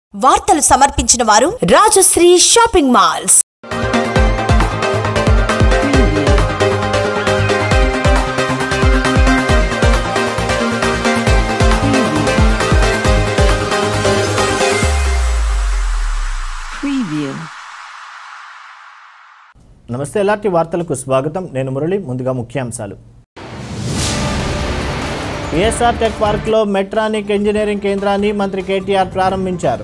వార్తలు సమర్పించిన వారు రాజశ్రీ షాపింగ్ మాల్స్. నమస్తే, ఎలాంటి వార్తలకు స్వాగతం. నేను మురళి. ముందుగా ముఖ్యాంశాలు. ఏఎస్ఆర్ టెక్ పార్క్లో మెట్రానిక్ ఇంజనీరింగ్ కేంద్రాన్ని మంత్రి కేటీఆర్ ప్రారంభించారు.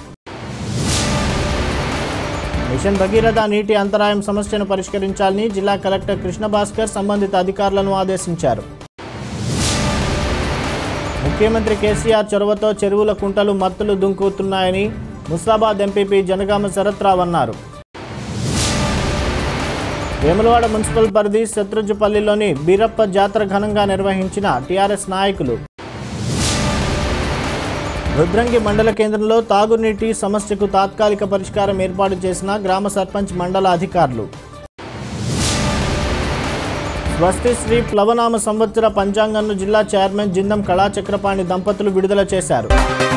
మిషన్ భగీరథ నీటి అంతరాయం సమస్యను పరిష్కరించాలని జిల్లా కలెక్టర్ కృష్ణ భాస్కర్ సంబంధిత అధికారులను ఆదేశించారు. ముఖ్యమంత్రి కేసీఆర్ చొరవతో చెరువుల కుంటలు మత్తులు దుంకుతున్నాయని ముస్తాబాద్ ఎంపీపీ జనగామ శరత్రావు అన్నారు. వేములవాడ మున్సిపల్ పరిధి శత్రుజుపల్లిలోని బీరప్ప జాతర ఘనంగా నిర్వహించిన టీఆర్ఎస్ నాయకులు. రుద్రంగి మండల కేంద్రంలో తాగునీటి సమస్యకు తాత్కాలిక పరిష్కారం ఏర్పాటు చేసిన గ్రామ సర్పంచ్ మండల అధికారులు. స్వస్తి శ్రీ ప్లవనామ సంవత్సర పంచాంగంను జిల్లా చైర్మన్ జిందం కళాచక్రపాణి దంపతులు విడుదల చేశారు.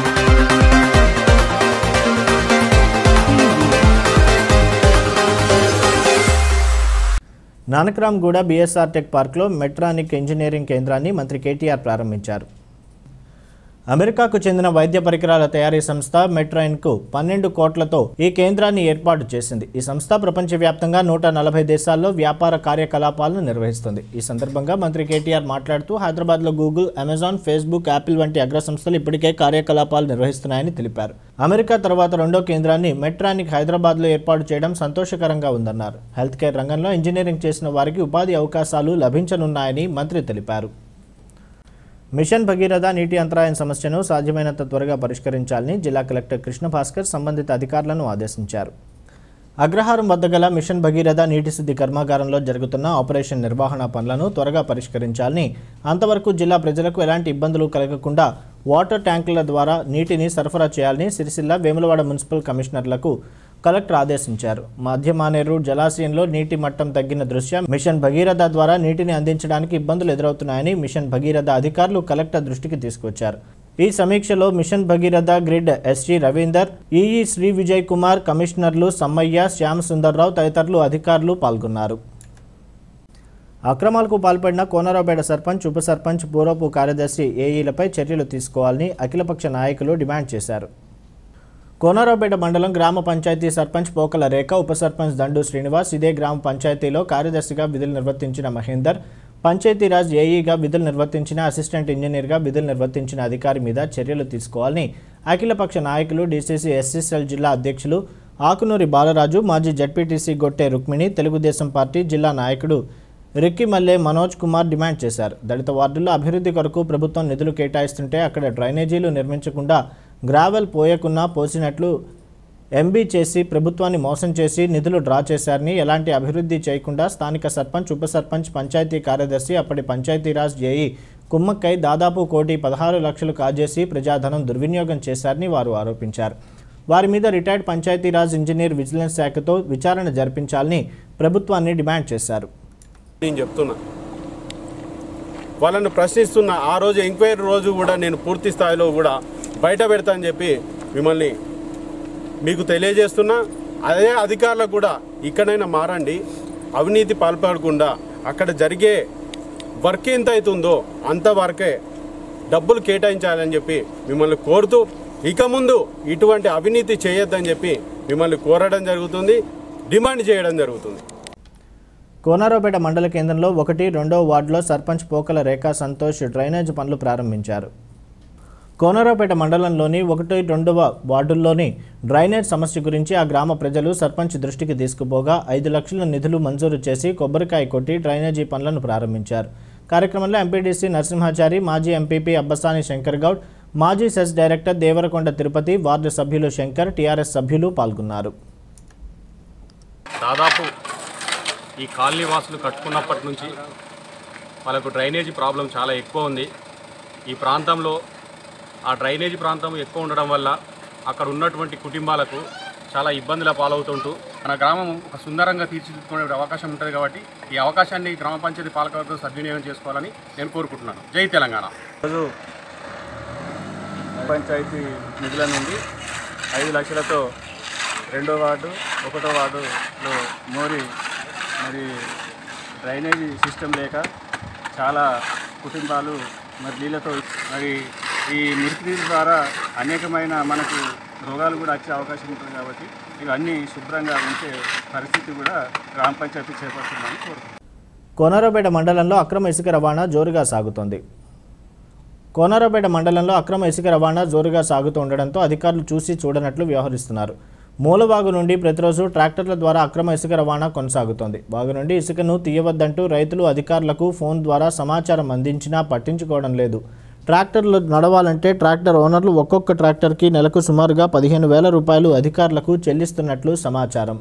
నానక్రామ్గూడ బీఎస్ఆర్ టెక్ పార్క్లో మెట్రానిక్ ఇంజనీరింగ్ కేంద్రాన్ని మంత్రి కేటీఆర్ ప్రారంభించారు. అమెరికాకు చెందిన వైద్య పరికరాల తయారీ సంస్థ మెట్రాయిన్కు 12 కోట్లతో ఈ కేంద్రాన్ని ఏర్పాటు చేసింది. ఈ సంస్థ ప్రపంచవ్యాప్తంగా 140 దేశాల్లో వ్యాపార కార్యకలాపాలను నిర్వహిస్తుంది. ఈ సందర్భంగా మంత్రి కేటీఆర్ మాట్లాడుతూ హైదరాబాద్లో గూగుల్, అమెజాన్, ఫేస్బుక్, యాపిల్ వంటి అగ్ర సంస్థలు ఇప్పటికే కార్యకలాపాలు నిర్వహిస్తున్నాయని తెలిపారు. అమెరికా తర్వాత రెండో కేంద్రాన్ని మెట్రానిక్ హైదరాబాద్లో ఏర్పాటు చేయడం సంతోషకరంగా ఉందన్నారు. హెల్త్ కేర్ రంగంలో ఇంజనీరింగ్ చేసిన వారికి ఉపాధి అవకాశాలు లభించనున్నాయని మంత్రి తెలిపారు. మిషన్ భగీరథ నీటి అంతరాయం సమస్యను సాధ్యమైనంత త్వరగా పరిష్కరించాలని జిల్లా కలెక్టర్ కృష్ణ భాస్కర్ సంబంధిత అధికారులను ఆదేశించారు. అగ్రహారం వద్ద గల మిషన్ భగీరథ నీటి శుద్ధి కర్మాగారంలో జరుగుతున్న ఆపరేషన్ నిర్వహణ పనులను త్వరగా పరిష్కరించాలని, అంతవరకు జిల్లా ప్రజలకు ఎలాంటి ఇబ్బందులు కలగకుండా వాటర్ ట్యాంకుల ద్వారా నీటిని సరఫరా చేయాలని సిరిసిల్ల, వేములవాడ మున్సిపల్ కమిషనర్లకు కలెక్టర్ ఆదేశించారు. మధ్యమానేరు జలాశయంలో నీటి మట్టం తగ్గిన దృష్ట్యా మిషన్ భగీరథ ద్వారా నీటిని అందించడానికి ఇబ్బందులు ఎదురవుతున్నాయని మిషన్ భగీరథ అధికారులు కలెక్టర్ దృష్టికి తీసుకొచ్చారు. ఈ సమీక్షలో mission Bhagiratha grid SG Ravinder, EE Shri Vijay Kumar, కమిషనర్లు సమ్మయ్య, శ్యామ్ సుందర్రావు తదితరులు అధికారులు పాల్గొన్నారు. అక్రమాలకు పాల్పడిన కోనరావుపేట సర్పంచ్, ఉప సర్పంచ్, పూర్వపు కార్యదర్శి ఏఈలపై చర్యలు తీసుకోవాలని అఖిలపక్ష నాయకులు డిమాండ్ చేశారు. కోనరావుపేట మండలం గ్రామ పంచాయతీ సర్పంచ్ పోకల రేఖ, ఉప సర్పంచ్ దండు శ్రీనివాస్, ఇదే గ్రామ పంచాయతీలో కార్యదర్శిగా విధులు నిర్వర్తించిన మహేందర్, పంచాయతీరాజ్ ఏఈగా విధులు నిర్వర్తించిన, అసిస్టెంట్ ఇంజనీర్గా విధులు నిర్వర్తించిన అధికారి మీద చర్యలు తీసుకోవాలని అఖిలపక్ష నాయకులు డీసీసీ ఎస్సీసీఎల్ జిల్లా అధ్యక్షులు ఆకునూరి బాలరాజు, మాజీ జడ్పీటీసీ గొట్టె రుక్మిణి, తెలుగుదేశం పార్టీ జిల్లా నాయకుడు రిక్కిమల్లె మనోజ్ కుమార్ డిమాండ్ చేశారు. దళిత వార్డుల్లో అభివృద్ధి కొరకు ప్రభుత్వం నిధులు కేటాయిస్తుంటే అక్కడ డ్రైనేజీలు నిర్మించకుండా గ్రావెల్ పోయకున్నా పోసినట్లు ఎంబీ చేసి ప్రభుత్వాన్ని మోసం చేసి నిధులు డ్రా చేశారని, ఎలాంటి అభివృద్ధి చేయకుండా స్థానిక సర్పంచ్, ఉప సర్పంచ్, పంచాయతీ కార్యదర్శి, అప్పటి పంచాయతీరాజ్ ఏఈ కుమ్మక్కై దాదాపు 1,16,00,000 కాజేసి ప్రజాధనం దుర్వినియోగం చేశారని వారు ఆరోపించారు. వారి మీద రిటైర్డ్ పంచాయతీరాజ్ ఇంజనీర్ విజిలెన్స్ శాఖతో విచారణ జరిపించాలని ప్రభుత్వాన్ని డిమాండ్ చేశారు. నేను చెప్తున్నా, వాళ్ళను ప్రశ్నిస్తున్నా. ఆ రోజు ఎంక్వైరీ రోజు కూడా నేను పూర్తి స్థాయిలో కూడా బయట పెడతా అని చెప్పి మిమ్మల్ని మీకు తెలియజేస్తున్నా. అదే అధికారులకు కూడా ఇక్కడైనా మారండి, అవినీతి పాల్పడకుండా అక్కడ జరిగే వర్క్ ఎంత అవుతుందో అంతవరకే డబ్బులు కేటాయించాలని చెప్పి మిమ్మల్ని కోరుతూ, ఇక ముందు ఇటువంటి అవినీతి చేయొద్దని చెప్పి మిమ్మల్ని కోరడం జరుగుతుంది, డిమాండ్ చేయడం జరుగుతుంది. కోనరావుపేట మండల కేంద్రంలో 1, 2వ వార్డులో సర్పంచ్ పోకల రేఖా సంతోష్ డ్రైనేజ్ పనులు ప్రారంభించారు. కోనరావుపేట మండలంలోని 1, 2వ వార్డుల్లోని డ్రైనేజ్ సమస్య గురించి ఆ గ్రామ ప్రజలు సర్పంచ్ దృష్టికి తీసుకుపోగా 5 లక్షల నిధులు మంజూరు చేసి కొబ్బరికాయ కొట్టి డ్రైనేజీ పనులను ప్రారంభించారు. కార్యక్రమంలో ఎంపీడీసీ నరసింహాచారి, మాజీ ఎంపీపీ అబ్బసాని శంకర్ గౌడ్, మాజీ CESS director Devarakonda Tirupati, ward సభ్యులు శంకర్, టీఆర్ఎస్ సభ్యులు పాల్గొన్నారు. దాదాపు ఈ కాలనీ వాసులు కట్టుకున్నప్పటి నుంచి వాళ్ళకు డ్రైనేజీ ప్రాబ్లం చాలా ఎక్కువ ఉంది. ఈ ప్రాంతంలో ఆ డ్రైనేజీ ప్రాంతం ఎక్కువ ఉండడం వల్ల అక్కడ ఉన్నటువంటి కుటుంబాలకు చాలా ఇబ్బందుల పాలవుతుంటూ మన గ్రామం ఒక సుందరంగా తీర్చిదిద్దుకునే అవకాశం ఉంటుంది. కాబట్టి ఈ అవకాశాన్ని గ్రామ పంచాయతీ పాలకవర్గం సద్వినియోగం చేసుకోవాలని నేను కోరుకుంటున్నాను. జై తెలంగాణ. పంచాయతీ నిధుల నుండి 5 లక్షలతో 2వ వార్డు 1వ వార్డులో మరి డ్రైనేజీ సిస్టమ్ లేక చాలా కుటుంబాలు మరి నీళ్ళతో మరి ఈ మురికి నీరు ద్వారా అనేకమైన మనకు రోగాలు కూడా వచ్చే అవకాశం ఉంటుంది కాబట్టి ఇవన్నీ శుభ్రంగా ఉంచే పరిస్థితి కూడా గ్రామ పంచాయతీ చేపడుతుందని కోరుతున్నాను. కోనరాపేట మండలంలో అక్రమ ఇసుక రవాణా జోరుగా సాగుతోంది. కోనరాపేట మండలంలో అక్రమ ఇసుక రవాణా జోరుగా సాగుతూ ఉండడంతో అధికారులు చూసి చూడనట్లు వ్యవహరిస్తున్నారు. మూలవాగు నుండి ప్రతిరోజు ట్రాక్టర్ల ద్వారా అక్రమ ఇసుక రవాణా కొనసాగుతోంది. వాగు నుండి ఇసుకను తీయవద్దంటూ రైతులు అధికారులకు ఫోన్ ద్వారా సమాచారం అందించినా పట్టించుకోవడం లేదు. ట్రాక్టర్లు నడవాలంటే ట్రాక్టర్ ఓనర్లు ఒక్కొక్క ట్రాక్టర్కి నెలకు సుమారుగా 15,000 రూపాయలు అధికారులకు చెల్లిస్తున్నట్లు సమాచారం.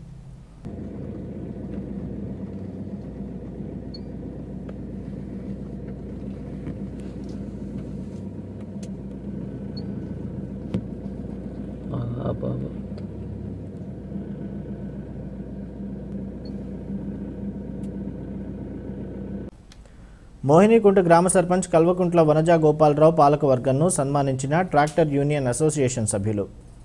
మోహినీకుంట గ్రామ సర్పంచ్ కల్వకుంట్ల వనజ గోపాలరావు పాలకవర్గంను సన్మానించిన ట్రాక్టర్ యూనియన్ అసోసియేషన్ సభ్యులు.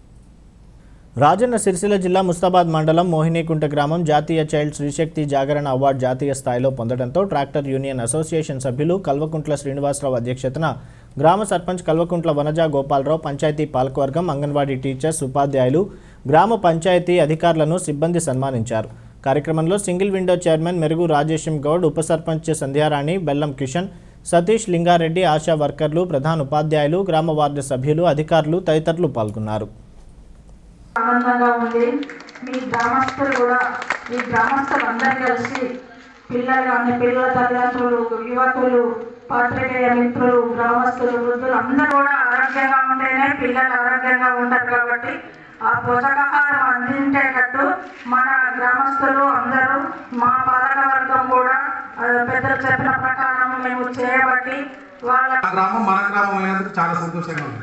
రాజన్న సిరిసిల్ల జిల్లా ముస్తాబాద్ మండలం మోహినీకుంట గ్రామం జాతీయ చైల్డ్ శ్రీశక్తి జాగరణ అవార్డు జాతీయ స్థాయిలో పొందడంతో ట్రాక్టర్ యూనియన్ అసోసియేషన్ సభ్యులు కల్వకుంట్ల శ్రీనివాసరావు అధ్యక్షతన గ్రామ సర్పంచ్ కల్వకుంట్ల వనజ గోపాలరావు, పంచాయతీ పాలకవర్గం, అంగన్వాడీ టీచర్స్, ఉపాధ్యాయులు, గ్రామ పంచాయతీ అధికారులను సిబ్బంది సన్మానించారు. కార్యక్రమంలో సింగిల్ విండో చైర్మన్ మెరుగు రాజేశం గౌడ్, ఉప సర్పంచ్ సంధ్యారాణి, బెల్లం కిషన్, సతీష్, లింగారెడ్డి, ఆశా వర్కర్లు, ప్రధాన ఉపాధ్యాయులు, గ్రామ వార్డు సభ్యులు, అధికారులు తదితరులు పాల్గొన్నారు. ఆనందంగా ఉంది. మీ గ్రామస్తులు కూడా ఈ గ్రామస్తులందరూ కలిసి పిల్లలు అన్ని పిల్లల తల్లిదండ్రులు, యువకులు, పాత్రికేయ మిత్రులు, గ్రామస్తులు, వృద్ధులు అందరూ కూడా ఆరోగ్యంగా ఉంటేనే పిల్లలు ఆరోగ్యంగా ఉంటారు. కాబట్టి ఆ పోషకాహారం అందించేటట్టు మన గ్రామస్తులు అందరూ, మా పాలకవర్గం కూడా పెద్దలు చెప్పిన ప్రకారం మేము చేయబట్టి వాళ్ళ గ్రామం మన గ్రామం అయినందుకు చాలా సంతోషంగా ఉంది.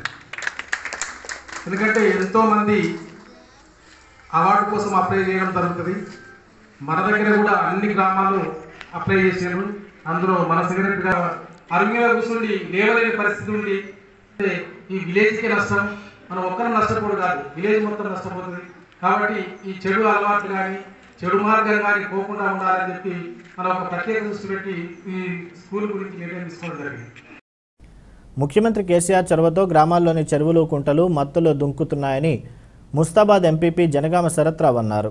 ఎందుకంటే ఎంతోమంది అవార్డు కోసం అప్లై చేయడం జరుగుతుంది. మన దగ్గర కూడా అన్ని గ్రామాలు అప్లై చేసారు. అందులో మన సెక్రటరీ గారు అరుణ్యంగా కూర్చుండి లేవలేని పరిస్థితి ఉండి ఈ విలేజ్కే నష్టం, మనం ఒక్కరం నష్టపోడు కాదు, విలేజ్ మొత్తం నష్టపోతుంది. కాబట్టి ఈ చెడు అలవాట్లు కానీ చెడు మార్గం కానీ పోకుండా ఉండాలని చెప్పి మనం ఒక ప్రత్యేక దృష్టి పెట్టి ఈ స్కూల్ గురించి నిర్ణయం తీసుకోవడం జరిగింది. ముఖ్యమంత్రి కేసీఆర్ చొరవతో గ్రామాల్లోని చెరువులు, కుంటలు మత్తులో దుంకుతున్నాయని ముస్తాబాద్ ఎంపీపీ జనగామ శరత్రావు అన్నారు.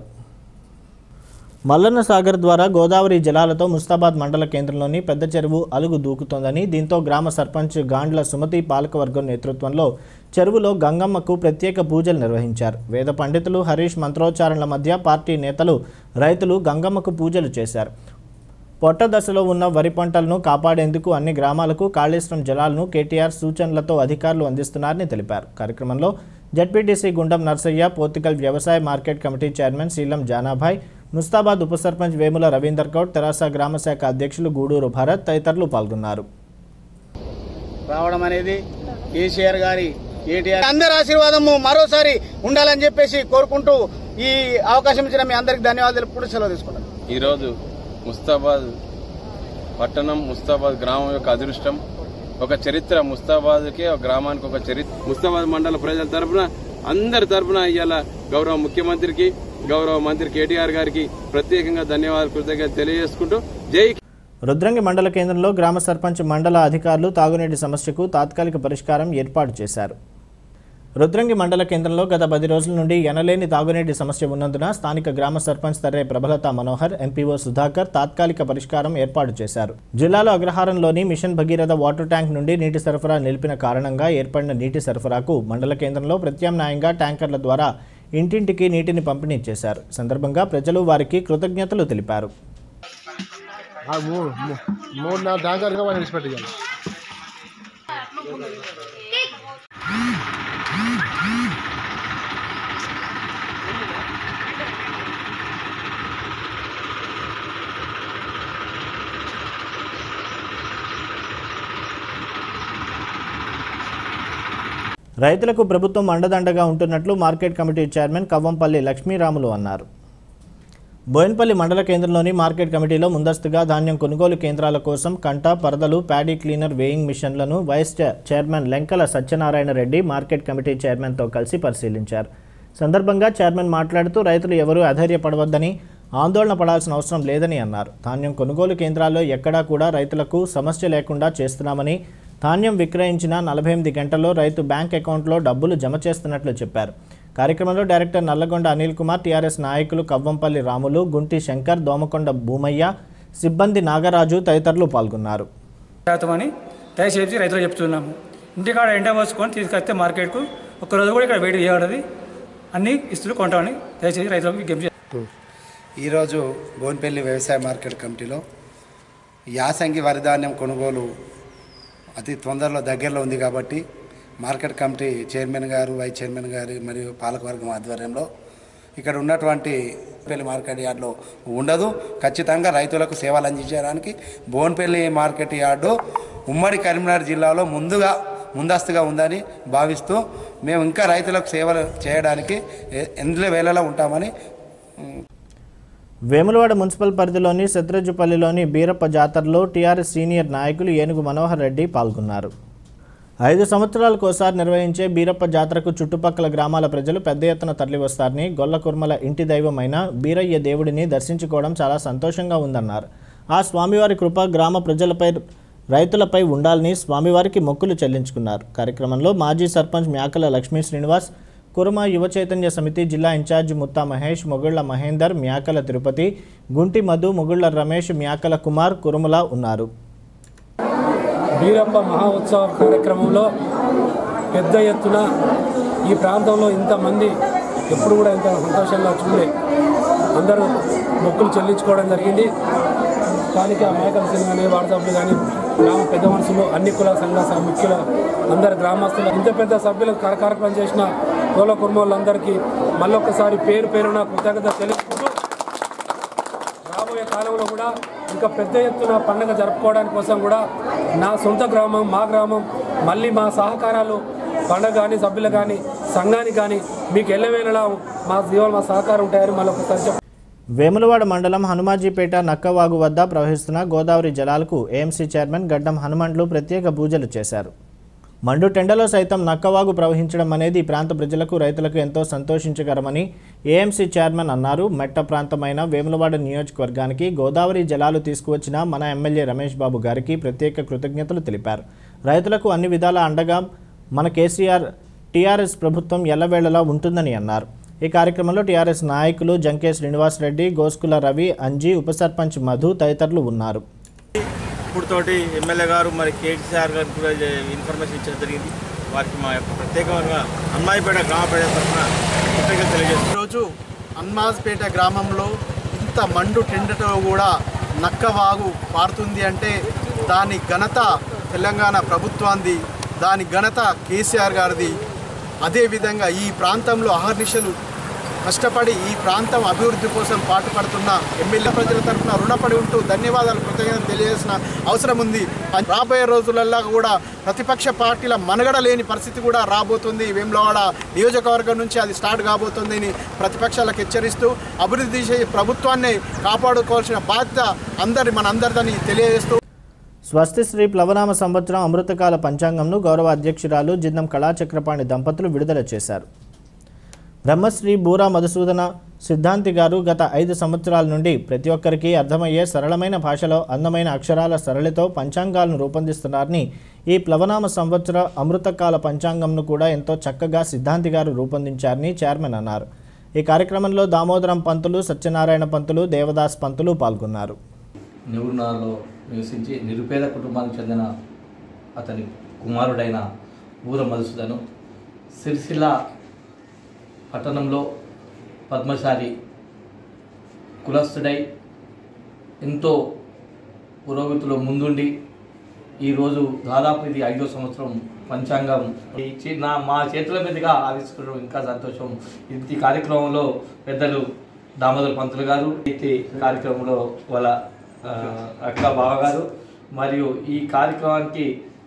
మల్లన్న సాగర్ ద్వారా గోదావరి జలాలతో ముస్తాబాద్ మండల కేంద్రంలోని పెద్ద చెరువు అలుగు దూకుతోందని, దీంతో గ్రామ సర్పంచ్ గాండ్ల సుమతి పాలకవర్గం నేతృత్వంలో చెరువులో గంగమ్మకు ప్రత్యేక పూజలు నిర్వహించారు. వేద పండితులు హరీష్ మంత్రోచ్చారణల మధ్య పార్టీ నేతలు, రైతులు గంగమ్మకు పూజలు చేశారు. పొట్ట దశలో ఉన్న వరి పంటలను కాపాడేందుకు అన్ని గ్రామాలకు కాళేశ్వరం జలాలను కేటీఆర్ సూచనలతో అధికారులు అందిస్తున్నారని తెలిపారు. కార్యక్రమంలో జడ్పీటీసీ గుండం నర్సయ్య, పోర్తికల్ వ్యవసాయ market committee chairman Sheelam Janabhai, Mustabad ఉప సర్పంచ్ వేముల రవీందర్ గౌడ్, తెరాస గ్రామ శాఖ అధ్యక్షులు గూడూరు భరత్ తదితరులు పాల్గొన్నారు. రావడం అనేది కేసీఆర్ గారి, కేటీఆర్ అందరి ఆశీర్వాదము మరోసారి ఉండాలని చెప్పేసి కోరుకుంటూ ఈ అవకాశం ఇచ్చిన మీ అందరికి ధన్యవాదాలు కూడా సెలవు తీసుకుంటాను. ఈరోజు ముస్తాబాద్ పట్టణం, ముస్తాబాద్ గ్రామం యొక్క అదృష్టం, ఒక చరిత్ర. ముస్తాబాద్కి, ఒక గ్రామానికి ఒక చరిత్ర. ముస్తాబాద్ మండల ప్రజల తరఫున, అందరి తరఫున ఇవాళ గౌరవ ముఖ్యమంత్రికి, గౌరవ మంత్రి కేటీఆర్ గారికి ప్రత్యేకంగా ధన్యవాదాలు, కృతజ్ఞతలు తెలియజేసుకుంటూ జై. రుద్రంగి మండల కేంద్రంలో గ్రామ సర్పంచ్, మండల అధికారులు తాగునీటి సమస్యకు తాత్కాలిక పరిష్కారం ఏర్పాటు చేశారు. రుద్రంగి మండల కేంద్రంలో గత 10 రోజుల నుండి ఎనలేని తాగునీటి సమస్య ఉన్నందున స్థానిక గ్రామ సర్పంచ్ తర్రే ప్రభలత మనోహర్, ఎంపీఓ సుధాకర్ తాత్కాలిక పరిష్కారం ఏర్పాటు చేశారు. జిల్లాలో అగ్రహారంలోని మిషన్ భగీరథ వాటర్ ట్యాంక్ నుండి నీటి సరఫరా నిలిపిన కారణంగా ఏర్పడిన నీటి సరఫరాకు మండల కేంద్రంలో ప్రత్యామ్నాయంగా ట్యాంకర్ల ద్వారా ఇంటింటికి నీటిని పంపిణీ చేశారు. సందర్భంగా ప్రజలు వారికి కృతజ్ఞతలు తెలిపారు. రైతులకు ప్రభుత్వం అండదండగా ఉంటున్నట్లు market committee chairman Kavvampalli Laxmi Ramulu అన్నారు. బోయిన్పల్లి మండల కేంద్రంలోని మార్కెట్ కమిటీలో ముందస్తుగా ధాన్యం కొనుగోలు కేంద్రాల కోసం కంట పరదలు ప్యాడీ క్లీనర్ వేయింగ్ మిషన్లను vice chairman Lenkala Satyanarayana Reddy market committee చైర్మన్తో కలిసి పరిశీలించారు. సందర్భంగా చైర్మన్ మాట్లాడుతూ రైతులు ఎవరూ అధైర్యపడవద్దని, ఆందోళన పడాల్సిన అవసరం లేదని అన్నారు. ధాన్యం కొనుగోలు కేంద్రాల్లో ఎక్కడా కూడా రైతులకు సమస్య లేకుండా చేస్తున్నామని, ధాన్యం విక్రయించిన 48 గంటల్లో రైతు బ్యాంక్ అకౌంట్లో డబ్బులు జమ చేస్తున్నట్లు చెప్పారు. కార్యక్రమంలో డైరెక్టర్ నల్లగొండ అనిల్ కుమార్, టీఆర్ఎస్ నాయకులు కవ్వంపల్లి రాములు, గుంటి శంకర్, దోమకొండ భూమయ్య, సిబ్బంది నాగరాజు తదితరులు పాల్గొన్నారు. దయచేసి రైతులు చెప్తున్నాము, ఇంటికాడ ఎండ పోసుకొని తీసుకొస్తే మార్కెట్కు ఒక్కరోజు కూడా ఇక్కడ వెయిట్ చేయబడది, అన్ని ఇస్తులు కొంటామని దయచేసి రైతులకు విజ్ఞప్తి. ఈరోజు బోయిన్పల్లి వ్యవసాయ మార్కెట్ కమిటీలో యాసంగి వరిధాన్యం కొనుగోలు అతి తొందరలో దగ్గరలో ఉంది కాబట్టి మార్కెట్ కమిటీ చైర్మన్ గారు, వైస్ చైర్మన్ గారు మరియు పాలకవర్గం ఆధ్వర్యంలో ఇక్కడ ఉన్నటువంటి బోయిన్పల్లి మార్కెట్ యార్డులో ఉండదు. ఖచ్చితంగా రైతులకు సేవలు అందించడానికి బోయిన్పల్లి మార్కెట్ యార్డు ఉమ్మడి కరీంనగర్ జిల్లాలో ముందస్తుగా ఉందని భావిస్తూ మేము ఇంకా రైతులకు సేవలు చేయడానికి ఎందులో వేళలా ఉంటామని. వేములవాడ మున్సిపల్ పరిధిలోని శత్రుజుపల్లిలోని బీరప్ప జాతరలో టీఆర్ఎస్ సీనియర్ నాయకులు ఏనుగు మనోహర్ రెడ్డి పాల్గొన్నారు. 5 సంవత్సరాలకోసారి నిర్వహించే బీరప్ప జాతరకు చుట్టుపక్కల గ్రామాల ప్రజలు పెద్ద ఎత్తున తరలివస్తారని, గొల్లకుర్మల ఇంటి దైవమైన బీరయ్య దేవుడిని దర్శించుకోవడం చాలా సంతోషంగా ఉందన్నారు. ఆ స్వామివారి కృప గ్రామ ప్రజలపై, రైతులపై ఉండాలని స్వామివారికి మొక్కులు చెల్లించుకున్నారు. కార్యక్రమంలో మాజీ సర్పంచ్ మ్యాకల లక్ష్మీ శ్రీనివాస్, కురుమ యువ చైతన్య సమితి జిల్లా ఇన్ఛార్జి ముత్తా మహేష్, మొగుళ్ల మహేందర్, మ్యాకల తిరుపతి, గుంటి మధు, మొగుళ్ల రమేష్, మ్యాకల కుమార్, కురుముల ఉన్నారు. బీరప్ప మహా ఉత్సవ కార్యక్రమంలో పెద్ద ఎత్తున ఈ ప్రాంతంలో ఇంతమంది ఎప్పుడు కూడా ఇంత సంతోషంగా చూడలే, అందరూ మొక్కులు చెల్లించుకోవడం జరిగింది. స్థానిక మేకల సింగ్ కానీ, వాట్సాప్లు కానీ, గ్రామ పెద్ద మనుషులు, అన్ని కుల సంఘ ముఖ్యుల అందరు గ్రామస్తులు, ఇంత పెద్ద సభ్యులకు కార్యక్రమం చేసిన గోల కుర్మోళ్ళందరికీ మళ్ళొక్కసారి పేరున కృతజ్ఞత తెలుసుకుంటూ రాబోయే కాలంలో కూడా ఇంకా పెద్ద ఎత్తున పండుగ జరుపుకోవడానికి కోసం కూడా నా సొంత గ్రామం, మా గ్రామం మళ్ళీ మా సహకారాలు పండుగ కానీ, సభ్యులు కానీ, సంఘానికి కానీ మీకు ఎల్లవేళలా మా సహకారం ఉంటాయని మళ్ళొకసారి. వేములవాడ మండలం హనుమాజీపేట నక్కవాగు వద్ద ప్రవహిస్తున్న గోదావరి జలాలకు ఏఎంసీ చైర్మన్ గడ్డం హనుమండ్లు ప్రత్యేక పూజలు చేశారు. మండు టెండలో సైతం నక్కవాగు ప్రవహించడం అనేది ఈ ప్రాంత ప్రజలకు, రైతులకు ఎంతో సంతోషించకరమని ఏఎంసీ చైర్మన్ అన్నారు. మెట్ట ప్రాంతమైన వేములవాడ నియోజకవర్గానికి గోదావరి జలాలు తీసుకువచ్చిన మన ఎమ్మెల్యే రమేష్ బాబు గారికి ప్రత్యేక కృతజ్ఞతలు తెలిపారు. రైతులకు అన్ని విధాల అండగా మన కేసీఆర్ టీఆర్ఎస్ ప్రభుత్వం ఎల్లవేళలా ఉంటుందని అన్నారు. ఈ కార్యక్రమంలో టీఆర్ఎస్ నాయకులు జంకే శ్రీనివాస్ రెడ్డి, గోస్కుల రవి, అంజీ, ఉప సర్పంచ్ మధు తదితరులు ఉన్నారు. ఇప్పుడుతోటి ఎమ్మెల్యే గారు మరి కేసీఆర్ గారికి కూడా ఇన్ఫర్మేషన్ ఇచ్చడం జరిగింది. వారికి మా యొక్క ప్రత్యేకంగా హన్మాజ్పేట గ్రామ ప్రజల తరఫున కృతజ్ఞతలు తెలియజేస్తాం. ఈరోజు హన్మాజ్పేట గ్రామంలో ఇంత మండు టెండతో కూడా నక్కవాగు పారుతుంది అంటే దాని ఘనత తెలంగాణ ప్రభుత్వాన్ని, దాని ఘనత కేసీఆర్ గారిది. అదేవిధంగా ఈ ప్రాంతంలో అహర్నిశలు కష్టపడి ఈ ప్రాంతం అభివృద్ధి కోసం పాటుపడుతున్న ఎమ్మెల్యే ప్రజల తరఫున రుణపడి ఉంటూ ధన్యవాదాలు, కృతజ్ఞతలు తెలియజేసిన అవసరం ఉంది. రాబోయే రోజులలో కూడా ప్రతిపక్ష పార్టీల మనుగడ లేని పరిస్థితి కూడా రాబోతుంది. వేములవాడ నియోజకవర్గం నుంచి అది స్టార్ట్ కాబోతుందని ప్రతిపక్షాలకు హెచ్చరిస్తూ అభివృద్ధి ప్రభుత్వాన్ని కాపాడుకోవాల్సిన బాధ్యత మనందరిదని తెలియజేస్తూ స్వస్తి శ్రీ ప్లవనామ సంవత్సరం అమృతకాల పంచాంగంను గౌరవ అధ్యక్షురాలు జిందం కళాచక్రపాణి దంపతులు విడుదల చేశారు. బ్రహ్మశ్రీ బూరా మధుసూదన సిద్ధాంతి గారు గత 5 సంవత్సరాల నుండి ప్రతి ఒక్కరికి అర్థమయ్యే సరళమైన భాషలో అందమైన అక్షరాల సరళితో పంచాంగాలను రూపొందిస్తున్నారని, ఈ ప్లవనామ సంవత్సర అమృతకాల పంచాంగంను కూడా ఎంతో చక్కగా సిద్ధాంతి గారు రూపొందించారని చైర్మన్ అన్నారు. ఈ కార్యక్రమంలో దామోదరం పంతులు, సత్యనారాయణ పంతులు, దేవదాస్ పంతులు పాల్గొన్నారు. నెవూరునాలో నివసించి నిరుపేద కుటుంబానికి చెందిన అతని కుమారుడైన బూర మధుసూదను సిరిసిల్ల పట్టణంలో పద్మశాలి కులస్తుడై ఎంతో పురోగతిలో ముందుండి ఈరోజు దాదాపు ఇది 5వ సంవత్సరం పంచాంగం మా చేతుల మీదుగా ఆవిష్కరించడం ఇంకా సంతోషం. ఈ కార్యక్రమంలో పెద్దలు దామోదర పంతులు గారు, అయితే కార్యక్రమంలో వాళ్ళ అక్క బావగారు మరియు ఈ కార్యక్రమానికి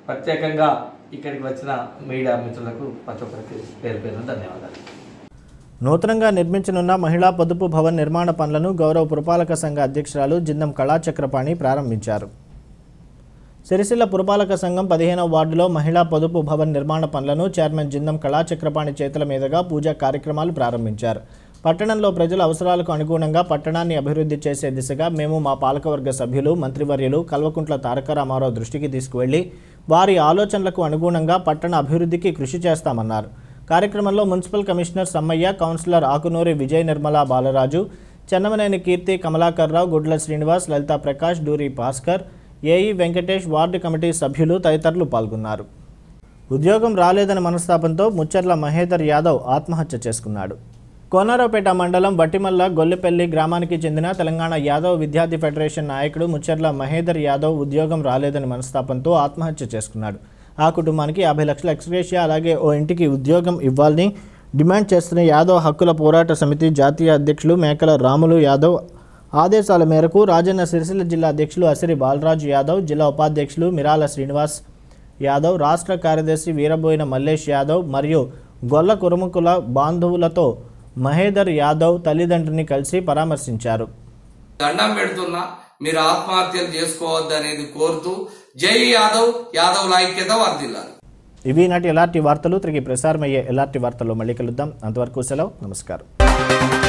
ప్రత్యేకంగా ఇక్కడికి వచ్చిన మీడియా మిత్రులకు ప్రతి ఒక్కరికి పేరు ధన్యవాదాలు. నూతనంగా నిర్మించనున్న మహిళా పొదుపు భవన్ నిర్మాణ పనులను గౌరవ పురపాలక సంఘ అధ్యక్షురాలు జిందం కళాచక్రపాణి ప్రారంభించారు. సిరిసిల్ల పురపాలక సంఘం 15వ వార్డులో మహిళా పొదుపు భవన్ నిర్మాణ పనులను చైర్మన్ జిందం కళాచక్రపాణి చేతుల మీదుగా పూజా కార్యక్రమాలు ప్రారంభించారు. పట్టణంలో ప్రజల అవసరాలకు అనుగుణంగా పట్టణాన్ని అభివృద్ధి చేసే దిశగా మేము మా పాలకవర్గ సభ్యులు మంత్రివర్యులు కల్వకుంట్ల తారక రామారావు దృష్టికి తీసుకువెళ్లి వారి ఆలోచనలకు అనుగుణంగా పట్టణ అభివృద్ధికి కృషి చేస్తామన్నారు. కార్యక్రమంలో municipal commissioner Sammaiah, councillor Akunuri Vijaya Nirmala Balaraju, Chennamaneni Keerthi, Kamalakar Rao, Gudla Srinivas, Lalitha Prakash, Doori Bhaskar, AE Venkatesh, ward committee సభ్యులు తదితరులు పాల్గొన్నారు. ఉద్యోగం రాలేదని మనస్తాపంతో ముచ్చర్ల మహేదర్ యాదవ్ ఆత్మహత్య చేసుకున్నాడు. కోనరావుపేట మండలం వట్టిమల్ల గొల్లెపల్లి గ్రామానికి చెందిన తెలంగాణ యాదవ్ విద్యార్థి ఫెడరేషన్ నాయకుడు ముచ్చర్ల మహేదర్ యాదవ్ ఉద్యోగం రాలేదని మనస్తాపంతో ఆత్మహత్య చేసుకున్నాడు. ఆ కుటుంబానికి 50 లక్షల ఎక్స్గ్రేషియా అలాగే ఓ ఇంటికి ఉద్యోగం ఇవ్వాలని డిమాండ్ చేస్తున్న యాదవ్ హక్కుల పోరాట సమితి జాతీయ అధ్యక్షులు మేకల రాములు యాదవ్ ఆదేశాల మేరకు రాజన్న సిరిసిల్ల జిల్లా అధ్యక్షులు అసిరి బాలరాజు యాదవ్, జిల్లా ఉపాధ్యక్షులు మిరాల శ్రీనివాస్ యాదవ్, రాష్ట్ర కార్యదర్శి వీరబోయిన మల్లేష్ యాదవ్ మరియు గొల్ల కురుముకుల బాంధవులతో మహేదర్ యాదవ్ తల్లిదండ్రుని కలిసి పరామర్శించారు. దండం పెడుతున్నా, మీరు ఆత్మహత్యలు చేసుకోవద్దు అనేది కోరుతూ జై యాదవ్, యాదవ్ ఐక్యత వర్ధిల్లాలి. ఇవి నాటి ఎల్ఆర్టీ వార్తలు. తిరిగి ప్రసారమయ్యే ఎల్ఆర్టీ వార్తల్లో మళ్ళీ కలుద్దాం. అంతవరకు సెలవు, నమస్కారం.